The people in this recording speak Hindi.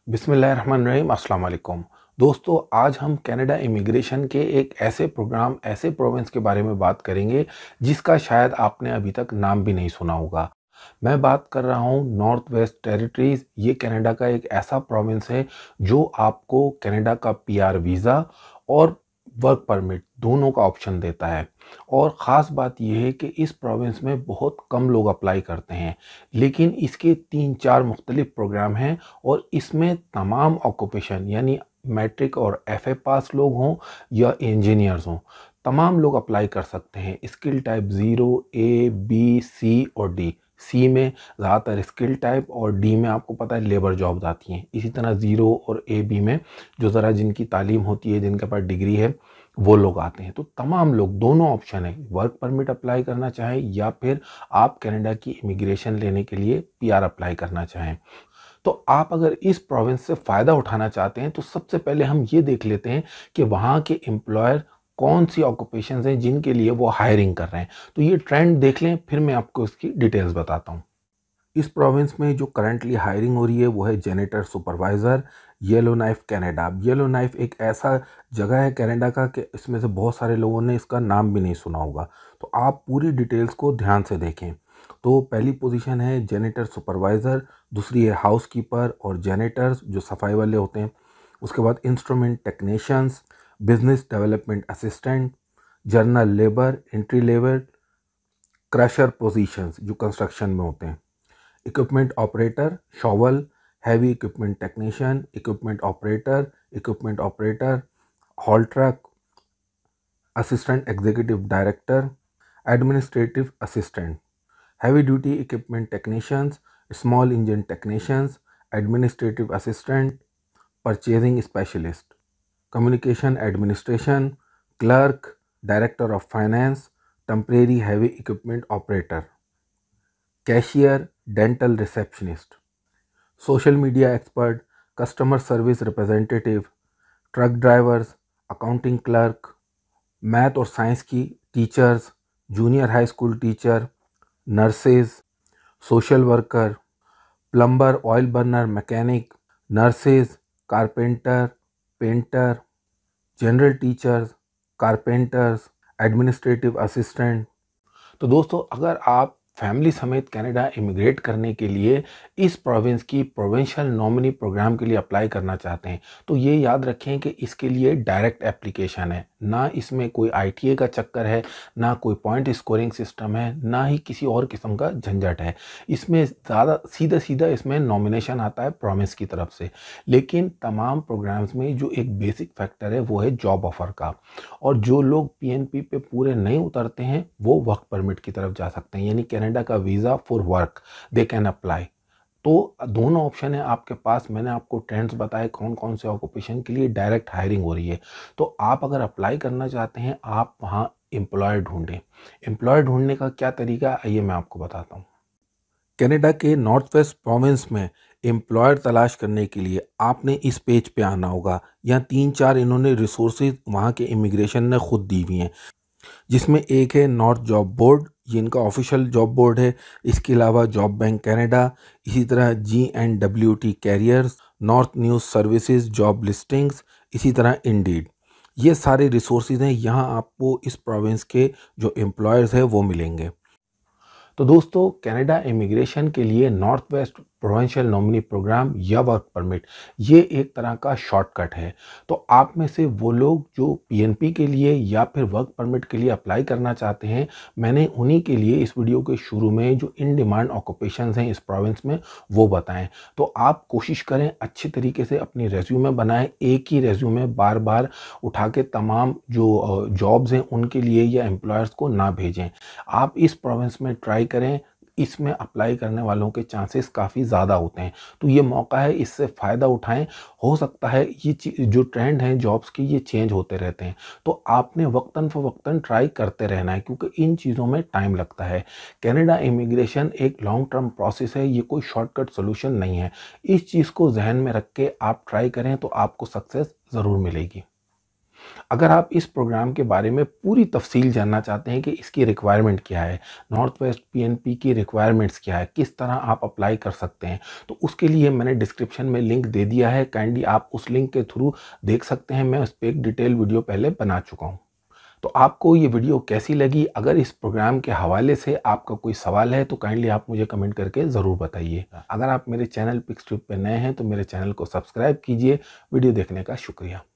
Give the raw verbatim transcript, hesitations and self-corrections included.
बिस्मिल्लाहिर्रहमानिर्रहीम, अस्सलाम वालेकुम। दोस्तों, आज हम कनाडा इमिग्रेशन के एक ऐसे प्रोग्राम, ऐसे प्रोविंस के बारे में बात करेंगे जिसका शायद आपने अभी तक नाम भी नहीं सुना होगा। मैं बात कर रहा हूँ नॉर्थ वेस्ट टेरिटरीज। ये कनाडा का एक ऐसा प्रोविंस है जो आपको कनाडा का पीआर वीज़ा और वर्क परमिट दोनों का ऑप्शन देता है। और ख़ास बात यह है कि इस प्रोविंस में बहुत कम लोग अप्लाई करते हैं, लेकिन इसके तीन चार मुख्तलिफ प्रोग्राम हैं और इसमें तमाम ऑक्यूपेशन यानी मैट्रिक और एफए पास लोग हों या इंजीनियर्स हों, तमाम लोग अप्लाई कर सकते हैं। Skill type zero, A, B, C और डी। सी में ज़्यादातर स्किल टाइप और डी में आपको पता है लेबर जॉब्स आती हैं। इसी तरह ज़ीरो और ए बी में जो ज़रा जिनकी तालीम होती है, जिनके पास डिग्री है, वो लोग आते हैं। तो तमाम लोग, दोनों ऑप्शन है, वर्क परमिट अप्लाई करना चाहें या फिर आप कनाडा की इमिग्रेशन लेने के लिए पीआर अप्लाई करना चाहें। तो आप अगर इस प्रोविंस से फ़ायदा उठाना चाहते हैं तो सबसे पहले हम ये देख लेते हैं कि वहाँ के एम्प्लॉयर कौन सी ऑक्यूपेशंस हैं जिनके लिए वो हायरिंग कर रहे हैं। तो ये ट्रेंड देख लें, फिर मैं आपको इसकी डिटेल्स बताता हूँ। इस प्रोविंस में जो करंटली हायरिंग हो रही है वो है janitor supervisor, Yellowknife Canada. Yellowknife एक ऐसा जगह है कनाडा का कि इसमें से बहुत सारे लोगों ने इसका नाम भी नहीं सुना होगा। तो आप पूरी डिटेल्स को ध्यान से देखें। तो पहली पोजीशन है जेनेटर सुपरवाइज़र, दूसरी है हाउसकीपर और जेनेटर्स जो सफाई वाले होते हैं। उसके बाद instrument technicians, business development assistant, general labour, entry labour, crusher positions जो कंस्ट्रक्शन में होते हैं, equipment operator, shovel, heavy equipment technician, equipment operator, equipment operator, haul truck, assistant executive director, administrative assistant, heavy duty equipment technicians, small engine technicians, administrative assistant, purchasing specialist, communication administration, clerk, director of finance, temporary heavy equipment operator, cashier, dental receptionist, social media expert, customer service representative, truck drivers, accounting clerk, math और साइंस की teachers, junior high school teacher, nurses, social worker, plumber, oil burner mechanic, nurses, carpenter, painter, general teachers, carpenters, administrative assistant. तो दोस्तों, अगर आप फैमिली समेत कनाडा इमिग्रेट करने के लिए इस प्रोविंस की प्रोविंशियल नॉमिनी प्रोग्राम के लिए अप्लाई करना चाहते हैं तो ये याद रखें कि इसके लिए डायरेक्ट एप्लीकेशन है, ना इसमें कोई आईटीए का चक्कर है, ना कोई पॉइंट स्कोरिंग सिस्टम है, ना ही किसी और किस्म का झंझट है। इसमें ज़्यादा सीधा सीधा इसमें नॉमिनेशन आता है प्रोविंस की तरफ से। लेकिन तमाम प्रोग्राम्स में जो एक बेसिक फैक्टर है वो है जॉब ऑफर का। और जो लोग पीएनपी पे पूरे नहीं उतरते हैं वो वर्क परमिट की तरफ जा सकते हैं, यानी कनाडा का visa for work they can apply. तो दोनों ऑप्शन है आपके पास। मैंने आपको ट्रेंड्स बताए कौन कौन से ऑक्यूपेशन के लिए डायरेक्ट हायरिंग हो रही है। तो आप अगर अप्लाई करना चाहते हैं, आप वहाँ एम्प्लॉय ढूंढें। एम्प्लॉय ढूंढने का क्या तरीका, आइए मैं आपको बताता हूँ। कनाडा के नॉर्थ वेस्ट प्रोविंस में एम्प्लॉयर तलाश करने के लिए आपने इस पेज पे आना होगा। यहाँ तीन चार इन्होंने रिसोर्सेज वहाँ के इमिग्रेशन ने खुद दी हुई हैं, जिसमें एक है नॉर्थ जॉब बोर्ड, ये इनका ऑफिशियल जॉब बोर्ड है। इसके अलावा जॉब बैंक कनाडा, इसी तरह G and W T careers, north news services job listings, इसी तरह इंडीड। ये सारे रिसोर्सेज हैं, यहाँ आपको इस प्रोविंस के जो एम्प्लॉयर्स हैं वो मिलेंगे। तो दोस्तों, कनाडा इमिग्रेशन के लिए north west provincial nominee program या वर्क परमिट ये एक तरह का शॉर्टकट है। तो आप में से वो लोग जो पीएनपी के लिए या फिर वर्क परमिट के लिए अप्लाई करना चाहते हैं, मैंने उन्हीं के लिए इस वीडियो के शुरू में जो इन डिमांड ऑक्यूपेशंस हैं इस प्रोविंस में वो बताएं। तो आप कोशिश करें अच्छे तरीके से अपनी रेज्यूमे बनाएं। एक ही रेज्यूमे बार बार उठा के तमाम जो जॉब्स हैं उनके लिए या एम्प्लॉयर्स को ना भेजें। आप इस प्रोविंस में ट्राई करें, इसमें अप्लाई करने वालों के चांसेस काफ़ी ज़्यादा होते हैं। तो ये मौका है, इससे फ़ायदा उठाएं। हो सकता है ये जो ट्रेंड हैं जॉब्स की ये चेंज होते रहते हैं, तो आपने वक्तन फ़वक्तन ट्राई करते रहना है, क्योंकि इन चीज़ों में टाइम लगता है। कनाडा इमिग्रेशन एक लॉन्ग टर्म प्रोसेस है, ये कोई शॉर्टकट सोल्यूशन नहीं है। इस चीज़ को जहन में रख के आप ट्राई करें तो आपको सक्सेस ज़रूर मिलेगी। अगर आप इस प्रोग्राम के बारे में पूरी तफ़सील जानना चाहते हैं कि इसकी रिक्वायरमेंट क्या है, नॉर्थ वेस्ट पीएनपी की रिक्वायरमेंट्स क्या है, किस तरह आप अप्लाई कर सकते हैं, तो उसके लिए मैंने डिस्क्रिप्शन में लिंक दे दिया है। काइंडली आप उस लिंक के थ्रू देख सकते हैं। मैं उस पर एक डिटेल वीडियो पहले बना चुका हूँ। तो आपको ये वीडियो कैसी लगी? अगर इस प्रोग्राम के हवाले से आपका कोई सवाल है तो काइंडली आप मुझे कमेंट करके ज़रूर बताइए। अगर आप मेरे चैनल पिक्सट्यूब पे नए हैं तो मेरे चैनल को सब्सक्राइब कीजिए। वीडियो देखने का शुक्रिया।